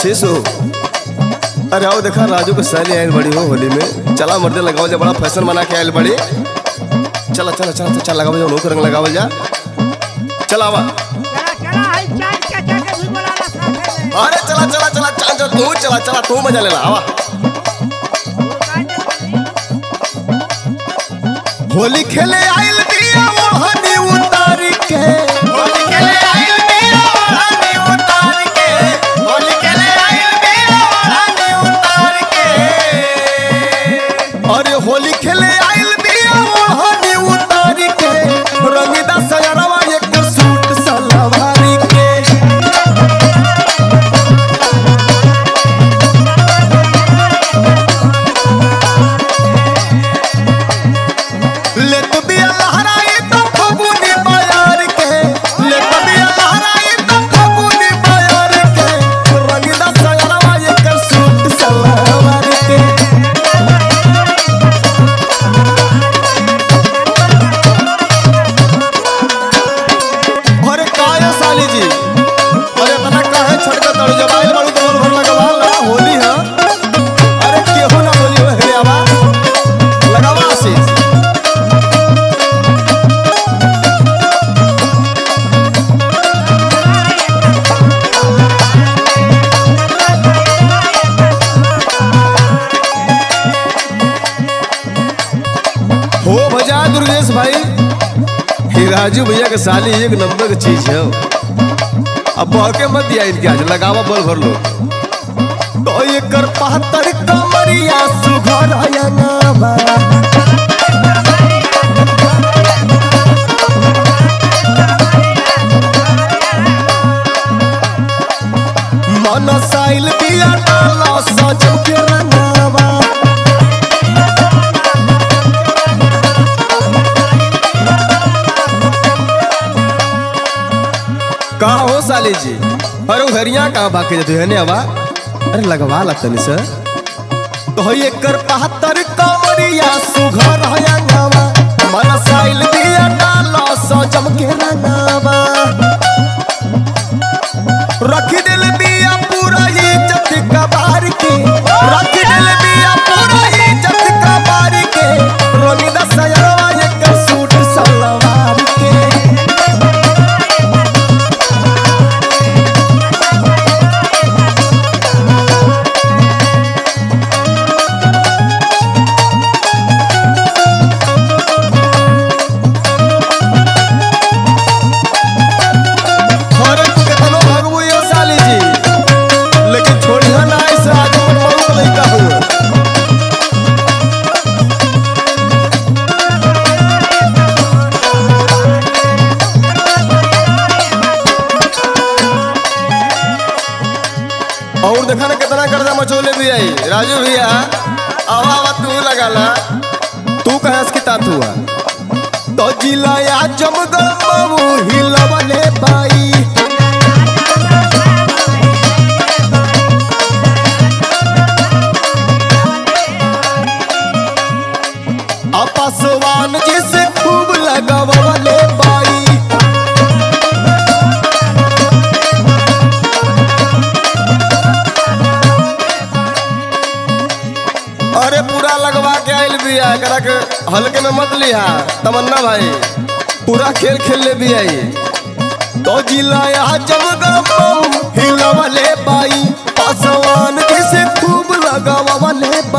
आशीष हो। अरे आओ देखा राजू के साली आयल बड़ी हो होली में। चला मर्दे लगाओ जा, बड़ा फैशन बना के आयल बड़ी। चला चला चला चला लगाओ जा, लोग रंग लगाओ जा। चला आवा। अरे चला चला चला चला तू चला चला तू मजा ले ला आवा। होली खेले आयल बिया मोहनी उतार के, होली खेले आयल बिया मोहनी उतार के, होली खेले आयल बिया मोहनी उतार के। अरे होली खेले आयल बिया मोहनी उतार के, रंगीदा सयरवा एक सूट सलवार के। ले तो बिया लहराई तो फगुनी बयार के, ले तो बिया लहराई तो फगुनी बयार के, रंगीदा सयरवा एक सूट सलवार के। अरे काया साली जी, अरे तना काहे छड़का तड़ जबाइल बाड़ू तो भर लगावा ला होली है। अरे केहू ना बोली हो हे आवा लगावा आशीष। हो भजा दुर्गेश भाई, ही राजू भैया के साली एक नंबर की चीज है। अब बहके मत दिया इनके, आज लगावा बल भर लो। तो ये कर पहतर कमरिया सुघर आयनावा, मन साइल बिया डाला सजो के रंगावा। कहाँ हो साली जी? अरे उधरिया कहाँ बाकी जाते है आवा। अरे लगवा ला तनी सर। तो ये कर पहतर कमरिया सुघर आयनावा, मन साइल बिया डाला सजम के रंगावा। रखी दिल बिया पूरा इज्जत कबार के, रखी दिल बिया पूरा इज्जत कबार के, रंगीदा सयरवा एक सूट सलवार के। और देखा ना कितना कर्जा मचोले भी आई। राजू भैया आवा आवा तू लगा ला। तू कहाँ की तात हुआ तो जिलाया जमगल बाबू हिलवले बाई। अपसवान जिसे खूब लगवले बाई। अरे पूरा लगवा के आइल बिया, करा के हल्के में मत लिया तमन्ना भाई, पूरा खेल खेल ले भी आई। तो जिलाया जमगल हिलवले बाई, पासवान जिसे खूब लगवले।